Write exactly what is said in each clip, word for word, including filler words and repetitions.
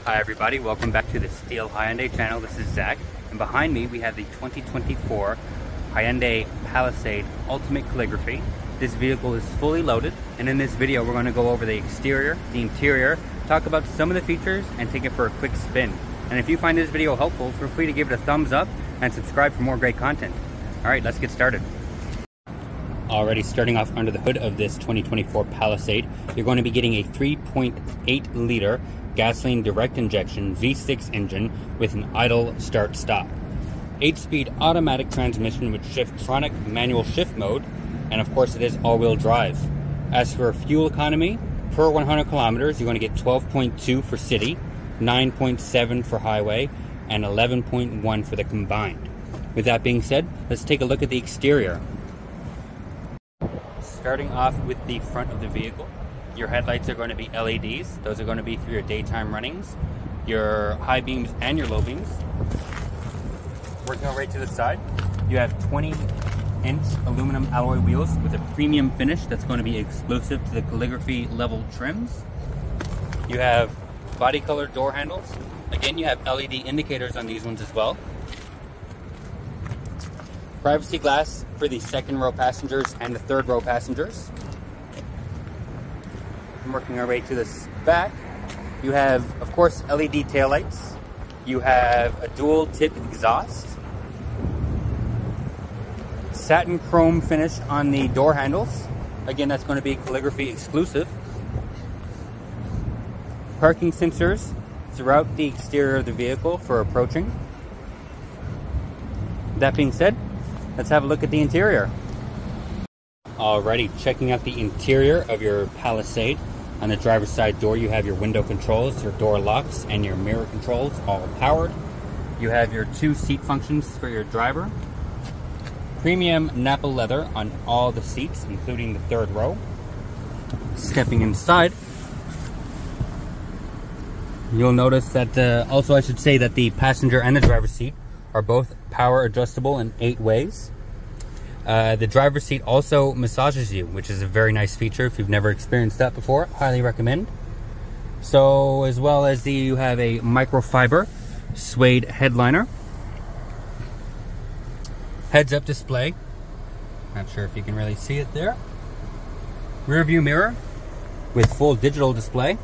Hi everybody, welcome back to the Steel Hyundai channel. This is Zach, and behind me we have the twenty twenty-four Hyundai Palisade Ultimate Calligraphy. This vehicle is fully loaded, and in this video we're going to go over the exterior, the interior, talk about some of the features, and take it for a quick spin. And if you find this video helpful, feel free to give it a thumbs up and subscribe for more great content. Alright, let's get started. Already starting off under the hood of this twenty twenty-four Palisade, you're going to be getting a three point eight liter gasoline direct injection V six engine with an idle start-stop. eight speed automatic transmission with Shiftronic manual shift mode, and of course it is all-wheel drive. As for fuel economy, per one hundred kilometers, you're going to get twelve point two for city, nine point seven for highway, and eleven point one for the combined. With that being said, let's take a look at the exterior. Starting off with the front of the vehicle, your headlights are going to be L E Ds. Those are going to be for your daytime runnings, your high beams and your low beams. Working right to the side, you have twenty inch aluminum alloy wheels with a premium finish that's going to be exclusive to the calligraphy level trims. You have body color door handles. Again, you have L E D indicators on these ones as well. Privacy glass for the second row passengers and the third row passengers. I'm working our way to the back. You have, of course, L E D taillights. You have a dual tip exhaust. Satin chrome finish on the door handles. Again, that's going to be calligraphy exclusive. Parking sensors throughout the exterior of the vehicle for approaching. That being said, let's have a look at the interior. Alrighty, checking out the interior of your Palisade. On the driver's side door, you have your window controls, your door locks, and your mirror controls, all powered. You have your two seat functions for your driver. Premium Nappa leather on all the seats, including the third row. Stepping inside, you'll notice that, uh, also I should say that the passenger and the driver's seat are both power adjustable in eight ways. Uh, the driver's seat also massages you, which is a very nice feature. If you've never experienced that before, highly recommend. So, as well as the, you have a microfiber suede headliner. Heads-up display. Not sure if you can really see it there. Rear view mirror with full digital display.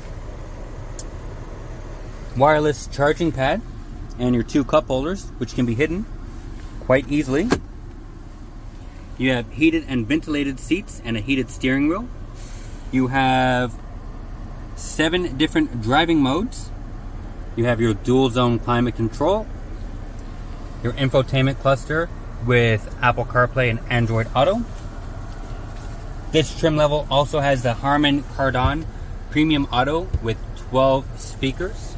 Wireless charging pad and your two cup holders, which can be hidden quite easily. You have heated and ventilated seats and a heated steering wheel. You have seven different driving modes. You have your dual zone climate control, your infotainment cluster with Apple CarPlay and Android Auto. This trim level also has the Harman Kardon Premium Auto with twelve speakers.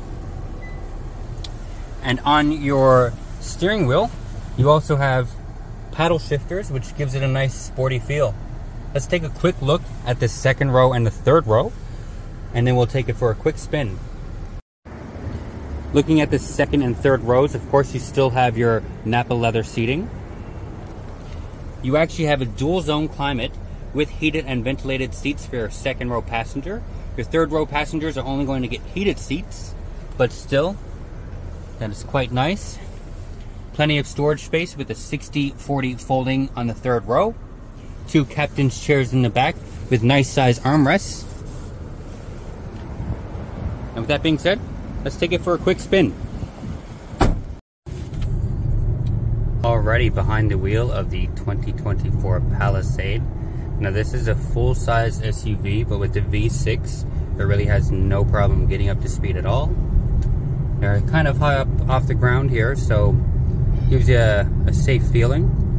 And on your steering wheel, you also have paddle shifters, which gives it a nice sporty feel. Let's take a quick look at the second row and the third row, and then we'll take it for a quick spin. Looking at the second and third rows, of course you still have your Nappa leather seating. You actually have a dual zone climate with heated and ventilated seats for your second row passenger. Your third row passengers are only going to get heated seats, but still, that is quite nice. Plenty of storage space with a sixty forty folding on the third row. Two captain's chairs in the back with nice size armrests. And with that being said, let's take it for a quick spin. Alrighty, behind the wheel of the twenty twenty-four Palisade. Now this is a full-size S U V, but with the V six, it really has no problem getting up to speed at all. They're kind of high up off the ground here, so gives you a, a safe feeling.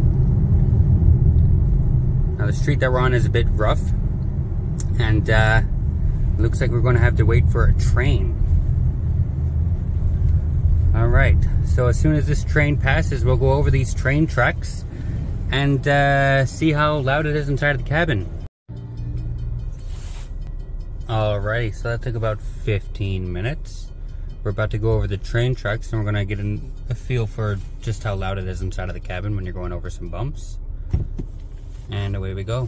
Now the street that we're on is a bit rough, and uh, looks like we're going to have to wait for a train. Alright, so as soon as this train passes, we'll go over these train tracks and uh, see how loud it is inside of the cabin. Alrighty, so that took about fifteen minutes. We're about to go over the train tracks, and we're going to get an, a feel for just how loud it is inside of the cabin when you're going over some bumps. And away we go.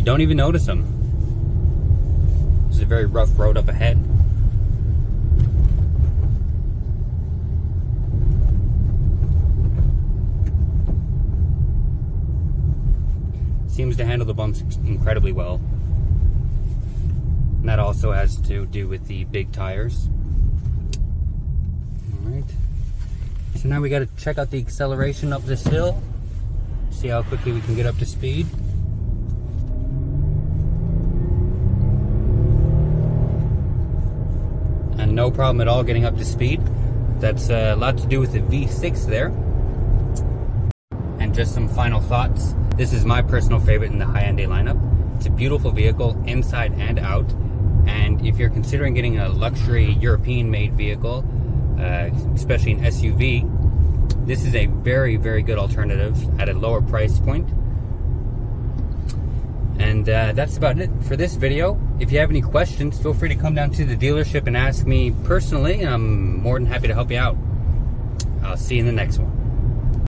you don't even notice them. This is a very rough road up ahead. Seems to handle the bumps incredibly well. And that also has to do with the big tires. Alright. So now we got to check out the acceleration up this hill. See how quickly we can get up to speed. And no problem at all getting up to speed. That's a lot to do with the V six there. And just some final thoughts. This is my personal favorite in the Hyundai lineup. It's a beautiful vehicle inside and out. And if you're considering getting a luxury European-made vehicle, uh, especially an S U V, this is a very, very good alternative at a lower price point. And uh, that's about it for this video. If you have any questions, feel free to come down to the dealership and ask me personally. I'm more than happy to help you out. I'll see you in the next one.